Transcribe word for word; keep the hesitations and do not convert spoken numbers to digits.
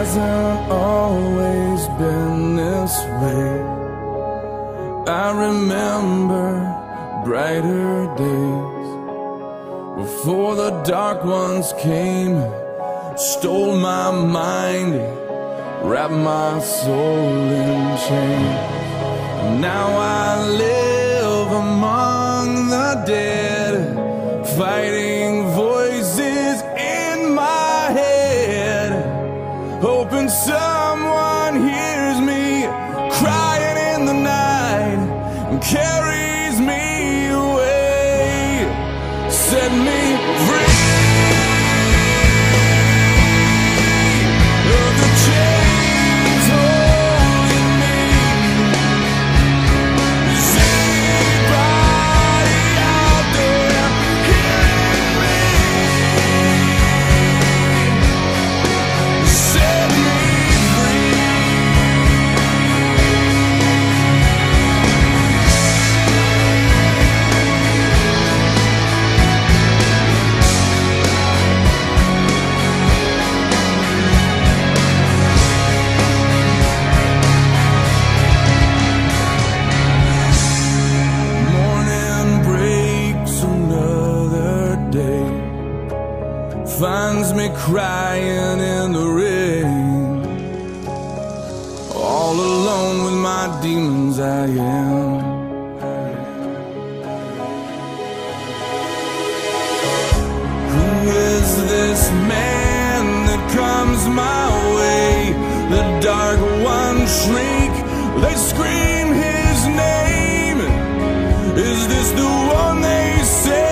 hasn't always been this way. I remember brighter days before the dark ones came, stole my mind, wrapped my soul in chains. Now I live among the dead, fighting voices in my head, hoping someone hears me crying in the night and carries me away, set me free. Finds me crying in the rain, all alone with my demons I am. Who is this man that comes my way? The dark ones shriek, they scream his name. Is this the one they say?